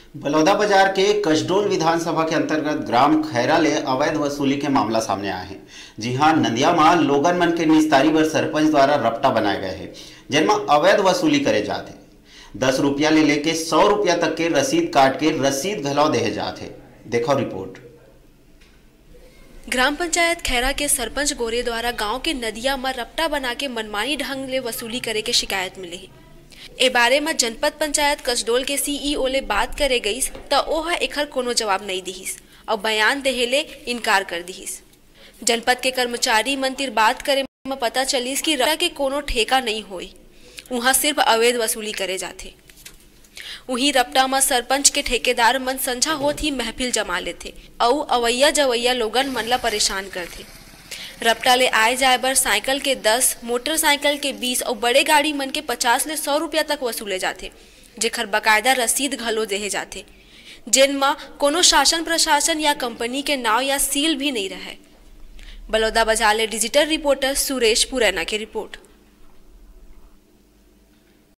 बलौदा बाजार के कसडोल विधानसभा के अंतर्गत ग्राम खैरा ले अवैध वसूली के मामला सामने आया है। जी हां, नंदिया मां लोगन मन के निस्तारी बर सरपंच द्वारा रपटा बनाए गए हैं, जिनमें अवैध वसूली करे जाते। 10 रुपया ले लेके 100 रुपया तक के रसीद काट के रसीद घलाव देहे जाते। देखो रिपोर्ट। ग्राम पंचायत खैरा के सरपंच गोरे द्वारा गांव के नदिया में रपटा बना के मनमानी ढंग ले वसूली करे के शिकायत मिले है। ए बारे में जनपद पंचायत कसडोल के सीईओ ले बात करे गई त ओह एखर कोनो जवाब नहीं दिहिस और बयान देहेले इनकार कर दिहिस। जनपद के कर्मचारी मंतिर बात करे में पता चलिस कि रपटा के कोनो ठेका नहीं होई, वहाँ सिर्फ अवैध वसूली करे जाते। वहीं रपटा में सरपंच के ठेकेदार मन संझा होत ही महफिल जमा लेते और अवैया जवैया लोगन मन ला परेशान करते। रपटा ले आए जाए बर साइकिल के 10, मोटरसाइकिल के 20 और बड़े गाड़ी मन के 50 ले 100 रुपया तक वसूले जाते, जेखर बकायदा रसीद घलो देहे जाते, जिन में कोनो शासन प्रशासन या कंपनी के नाव या सील भी नहीं रहे। बलौदा बाजार ले डिजिटल रिपोर्टर सुरेश पुरैना की रिपोर्ट।